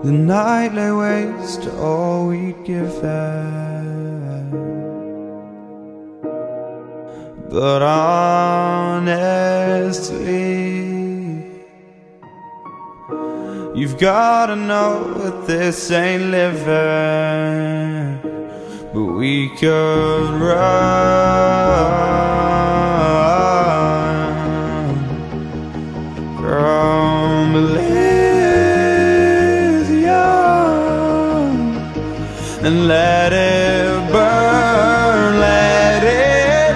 The night lay waste to all we'd given. But honestly, you've gotta know that this ain't living. But we could run from Elysium and let it burn, let it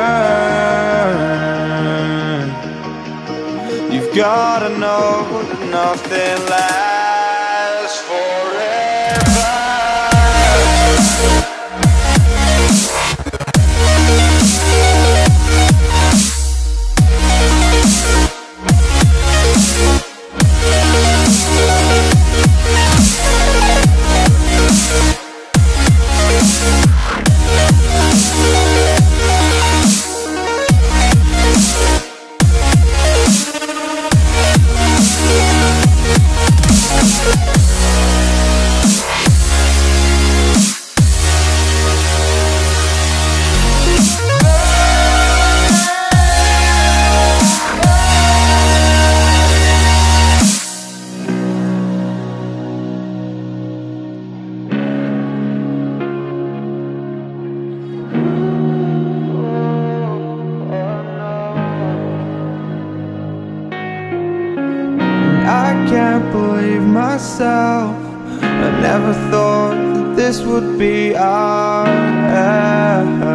burn. You've gotta know that nothing lasts forever. I can't believe myself. I never thought that this would be our end.